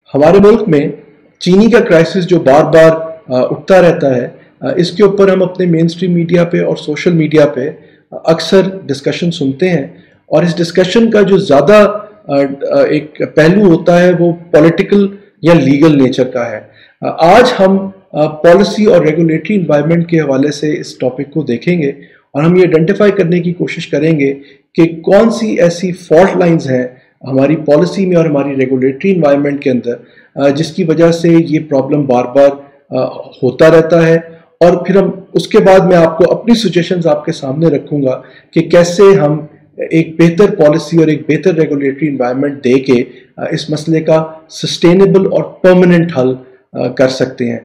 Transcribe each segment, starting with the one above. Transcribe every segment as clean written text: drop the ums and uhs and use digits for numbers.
हमारे मुल्क में चीनी का क्राइसिस जो बार बार उठता रहता है, इसके ऊपर हम अपने मेन स्ट्रीम मीडिया पे और सोशल मीडिया पे अक्सर डिस्कशन सुनते हैं, और इस डिस्कशन का जो ज़्यादा एक पहलू होता है वो पॉलिटिकल या लीगल नेचर का है। आज हम पॉलिसी और रेगुलेटरी इन्वायरमेंट के हवाले से इस टॉपिक को देखेंगे और हम ये आइडेंटिफाई करने की कोशिश करेंगे कि कौन सी ऐसी फॉल्ट लाइंस हैं हमारी पॉलिसी में और हमारी रेगुलेटरी इन्वायरमेंट के अंदर जिसकी वजह से ये प्रॉब्लम बार बार होता रहता है। और फिर हम उसके बाद मैं आपको अपनी सजेशंस आपके सामने रखूंगा कि कैसे हम एक बेहतर पॉलिसी और एक बेहतर रेगुलेटरी इन्वायरमेंट दे के इस मसले का सस्टेनेबल और परमानेंट हल कर सकते हैं।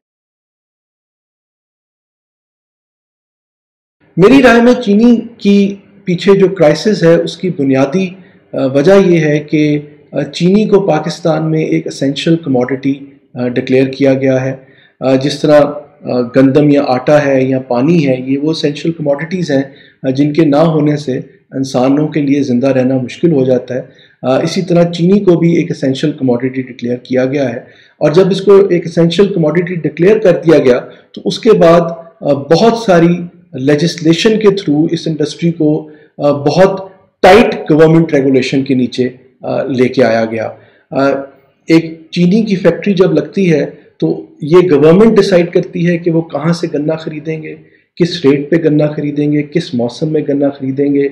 मेरी राय में चीनी की पीछे जो क्राइसिस है उसकी बुनियादी वजह यह है कि चीनी को पाकिस्तान में एक एसेंशियल कमोडिटी डिक्लेयर किया गया है। जिस तरह गंदम या आटा है या पानी है, ये वो एसेंशियल कमोडिटीज़ हैं जिनके ना होने से इंसानों के लिए ज़िंदा रहना मुश्किल हो जाता है। इसी तरह चीनी को भी एक एसेंशियल कमोडिटी डिक्लेयर किया गया है, और जब इसको एक एसेंशियल कमोडिटी डिक्लेयर कर दिया गया तो उसके बाद बहुत सारी लेजिस्लेशन के थ्रू इस इंडस्ट्री को बहुत टाइट गवर्नमेंट रेगुलेशन के नीचे लेके आया गया। एक चीनी की फैक्ट्री जब लगती है तो ये गवर्नमेंट डिसाइड करती है कि वो कहाँ से गन्ना खरीदेंगे, किस रेट पे गन्ना खरीदेंगे, किस मौसम में गन्ना खरीदेंगे,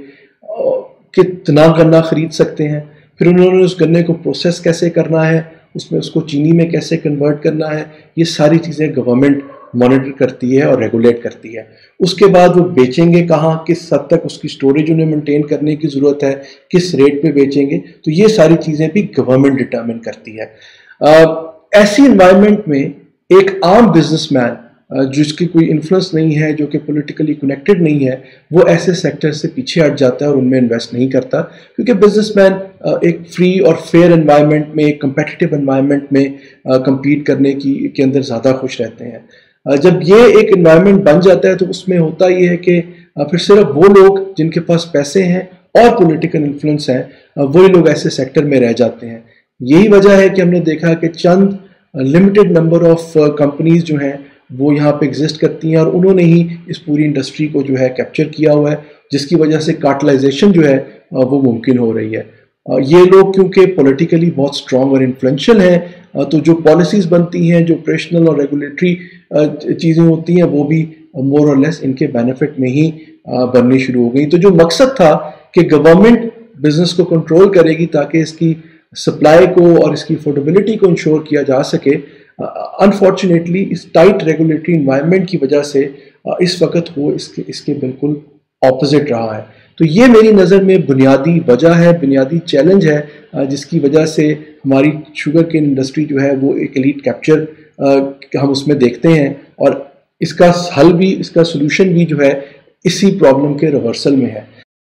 कितना गन्ना खरीद सकते हैं। फिर उन्होंने उस गन्ने को प्रोसेस कैसे करना है, उसमें उसको चीनी में कैसे कन्वर्ट करना है, ये सारी चीज़ें गवर्नमेंट मॉनिटर करती है और रेगुलेट करती है। उसके बाद वो बेचेंगे कहाँ, किस हद तक उसकी स्टोरेज उन्हें मेंटेन करने की ज़रूरत है, किस रेट पे बेचेंगे, तो ये सारी चीज़ें भी गवर्नमेंट डिटरमिन करती है। ऐसी इन्वायरमेंट में एक आम बिजनेसमैन जिसकी कोई इन्फ्लुएंस नहीं है, जो कि पॉलिटिकली कनेक्टेड नहीं है, वो ऐसे सेक्टर से पीछे हट जाता है और उनमें इन्वेस्ट नहीं करता, क्योंकि बिजनेसमैन एक फ्री और फेयर एनवायरनमेंट में, एक कम्पिटिटिव एनवायरनमेंट में कम्पीट करने के अंदर ज़्यादा खुश रहते हैं। जब ये एक एनवायरनमेंट बन जाता है तो उसमें होता ये है कि फिर सिर्फ वो लोग जिनके पास पैसे हैं और पॉलिटिकल इन्फ्लुएंस हैं, वही लोग ऐसे सेक्टर में रह जाते हैं। यही वजह है कि हमने देखा कि चंद लिमिटेड नंबर ऑफ कंपनीज जो हैं वो यहाँ पे एग्जिस्ट करती हैं, और उन्होंने ही इस पूरी इंडस्ट्री को जो है कैप्चर किया हुआ है, जिसकी वजह से कार्टेलाइजेशन जो है वो मुमकिन हो रही है। ये लोग क्योंकि पॉलिटिकली बहुत स्ट्रॉन्ग और इन्फ्लुएंशियल हैं, तो जो पॉलिसीज़ बनती हैं, जो ऑपरेशनल और रेगुलेटरी चीज़ें होती हैं, वो भी मोर और लेस इनके बेनिफिट में ही बननी शुरू हो गई। तो जो मकसद था कि गवर्नमेंट बिजनेस को कंट्रोल करेगी ताकि इसकी सप्लाई को और इसकी अफोर्डेबिलिटी को इंश्योर किया जा सके, अनफॉर्चुनेटली इस टाइट रेगुलेटरी इन्वायरमेंट की वजह से इस वक्त वो इसके बिल्कुल ऑपोजिट रहा है। तो ये मेरी नज़र में बुनियादी वजह है, बुनियादी चैलेंज है, जिसकी वजह से हमारी शुगर केन इंडस्ट्री जो है वो एक एलीट कैप्चर हम उसमें देखते हैं, और इसका हल भी, इसका सोल्यूशन भी जो है इसी प्रॉब्लम के रिवर्सल में है।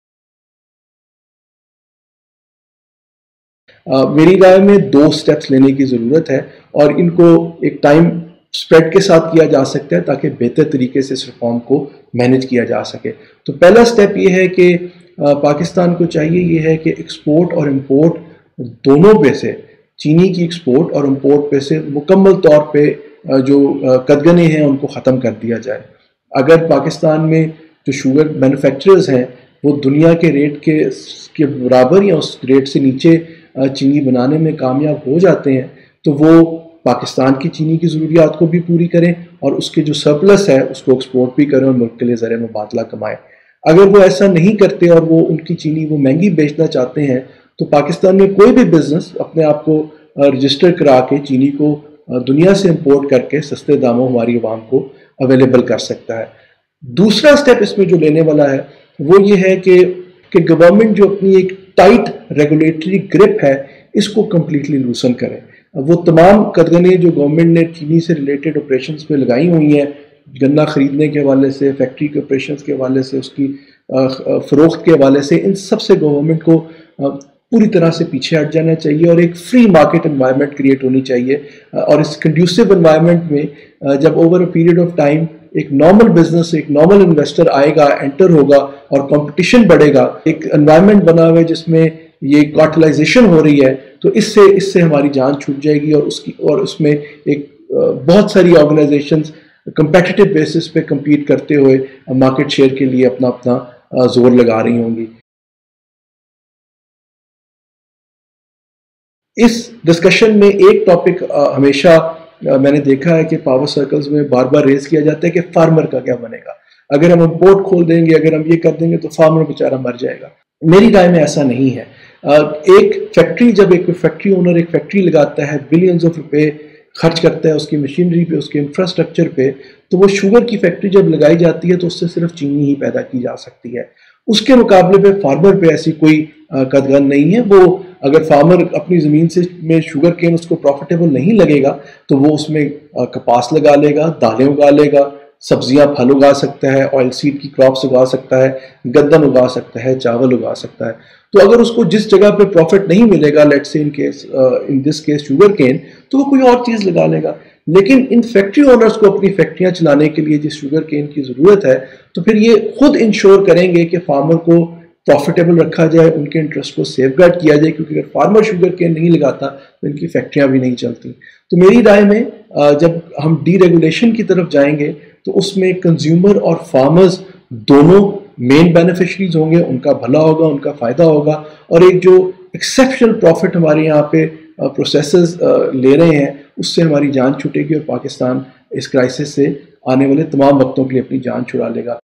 मेरी राय में 2 स्टेप्स लेने की ज़रूरत है, और इनको एक टाइम स्प्रेड के साथ किया जा सकता है ताकि बेहतर तरीके से इस रिफॉर्म को मैनेज किया जा सके। तो पहला स्टेप ये है कि पाकिस्तान को चाहिए ये है कि एक्सपोर्ट और इंपोर्ट दोनों पे से, चीनी की एक्सपोर्ट और इंपोर्ट पे से मुकम्मल तौर पे जो कदगने हैं उनको ख़त्म कर दिया जाए। अगर पाकिस्तान में जो शुगर मैन्युफैक्चरर्स हैं वो दुनिया के रेट के बराबर या उस रेट से नीचे चीनी बनाने में कामयाब हो जाते हैं, तो वो पाकिस्तान की चीनी की ज़रूरियात को भी पूरी करें और उसके जो सरप्लस है उसको एक्सपोर्ट भी करें और मुल्क के लिए ज़रिए मुबादला कमाएं। अगर वो ऐसा नहीं करते और वो उनकी चीनी वो महंगी बेचना चाहते हैं, तो पाकिस्तान में कोई भी बिजनेस अपने आप को रजिस्टर करा के चीनी को दुनिया से इंपोर्ट करके सस्ते दामों हमारी आवाम को अवेलेबल कर सकता है। दूसरा स्टेप इसमें जो लेने वाला है वो ये है कि गवर्नमेंट जो अपनी एक टाइट रेगुलेटरी ग्रिप है इसको कम्प्लीटली लूसन करे। वो तमाम कदगने जो गवर्नमेंट ने चीनी से रिलेटेड ऑपरेशंस पे लगाई हुई हैं, गन्ना खरीदने के हवाले से, फैक्ट्री के ऑपरेशंस के हवाले से, उसकी फ़रोख्त के हवाले से, इन सब से गवर्नमेंट को पूरी तरह से पीछे हट जाना चाहिए और एक फ्री मार्केट एनवायरनमेंट क्रिएट होनी चाहिए। और इस कंड्यूसिव एनवायरनमेंट में जब over a period of time एक नॉर्मल बिजनेस, एक नॉर्मल इन्वेस्टर आएगा, एंटर होगा और कंपटीशन बढ़ेगा, एक एनवायरनमेंट बना हुआ है जिसमें ये कार्टेलाइजेशन हो रही है, तो تو اس سے ہماری جان چھوٹ جائے گی، اور اس میں ایک بہت ساری آرگنائزیشنز کمپیٹیٹو بیسس پہ کمپیٹ کرتے ہوئے مارکیٹ شیئر کے لیے اپنا زور لگا رہی ہوں گی۔ اس ڈسکشن میں ایک ٹاپک ہمیشہ میں نے دیکھا ہے کہ پاور سرکلز میں بار بار ریز کیا جاتا ہے کہ فارمر کا کیا بنے گا، اگر ہم امپورٹ کھول دیں گے، اگر ہم یہ کر دیں گے تو فارمر بیچارہ مر جائے گا۔ میری رائے میں ایسا نہیں ہے۔ ایک فیکٹری، جب ایک فیکٹری اونر ایک فیکٹری لگاتا ہے، بلینز آف روپے خرچ کرتا ہے اس کی مشینری پہ، اس کے انفراسٹرکچر پہ، تو وہ شوگر کی فیکٹری جب لگائی جاتی ہے تو اس سے صرف چینی ہی پیدا کی جا سکتی ہے۔ اس کے مقابلے پہ فارمر پہ ایسی کوئی قدغن نہیں ہے۔ وہ اگر فارمر اپنی زمین سے میں شوگر کین اس کو پروفیٹیبل نہیں لگے گا تو وہ اس میں کپاس لگا لے گا، دالیں اگا لے گا، سبزیاں پھل اگا سکتا ہے، آئل سیڈ کی کراپس اگا سکتا ہے، گندم اگا سکتا ہے، چاول اگا سکتا ہے۔ تو اگر اس کو جس جگہ پہ پروفٹ نہیں ملے گا، let's say in this case sugar cane, تو وہ کوئی اور چیز لگا لے گا۔ لیکن ان فیکٹری اونرز کو اپنی فیکٹریاں چلانے کے لیے جس شوگر کین کی ضرورت ہے، تو پھر یہ خود انشور کریں گے کہ فارمر کو پروفیٹیبل رکھا جائے، ان کے انٹرسٹ کو سیف گارڈ کیا جائے، کیونکہ اگر فارمر شوگر کین نہیں لگاتا تو ان کی فیکٹریاں بھی نہیں چلتی۔ تو میری رائے میں جب ہم ڈی ریگولیشن کی طرف جائیں گے تو اس میں کنزیومر اور فارمرز دونوں مین بینیفیشریز ہوں گے، ان کا بھلا ہوگا، ان کا فائدہ ہوگا، اور ایک جو ایکسیپشنل پروفٹ ہمارے یہاں پہ پروسیسز لے رہے ہیں اس سے ہماری جان چھوٹے گی، اور پاکستان اس کرائسس سے آنے والے تمام وقتوں کے لیے اپنی جان چھڑا لے گا۔